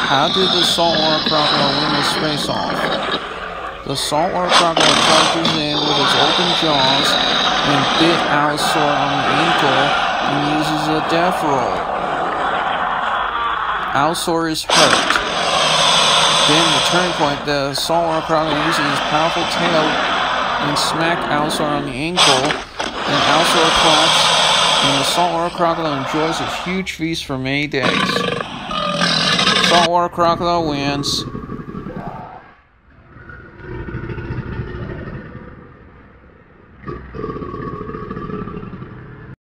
How did the saltwater crocodile win this face-off? The saltwater crocodile charges in with its open jaws and bit Allosaurus on the ankle and uses a death roll. Allosaurus is hurt. Then the turning point, the saltwater crocodile uses his powerful tail and smack Allosaurus on the ankle, and Allosaurus collapses, and the saltwater crocodile enjoys a huge feast for many days. Saltwater crocodile wins.